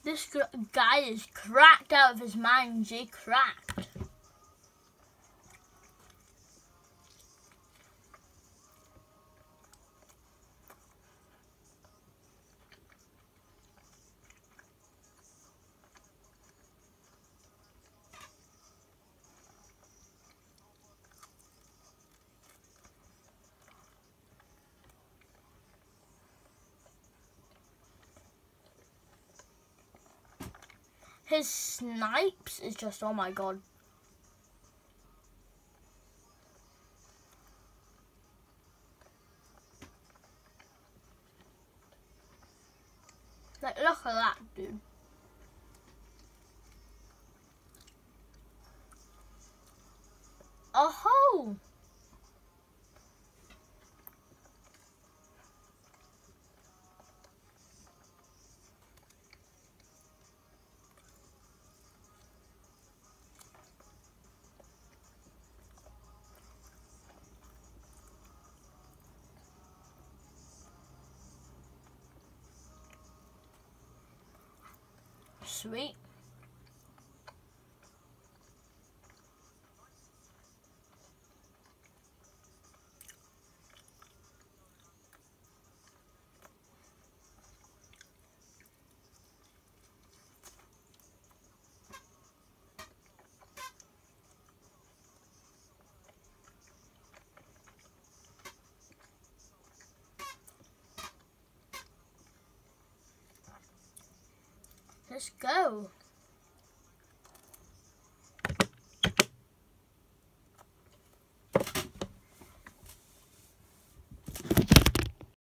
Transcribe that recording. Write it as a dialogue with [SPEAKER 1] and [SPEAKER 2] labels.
[SPEAKER 1] This guy is cracked out of his mind, Jay. Cracked. His snipes is just, oh my god. Like, look at that, dude. Oh-ho! Sweet. Let's go.